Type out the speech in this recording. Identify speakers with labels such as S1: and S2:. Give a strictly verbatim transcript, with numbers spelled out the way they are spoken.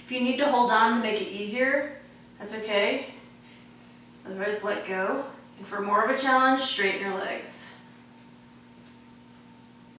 S1: If you need to hold on to make it easier, that's okay. Otherwise, let go. And for more of a challenge, straighten your legs.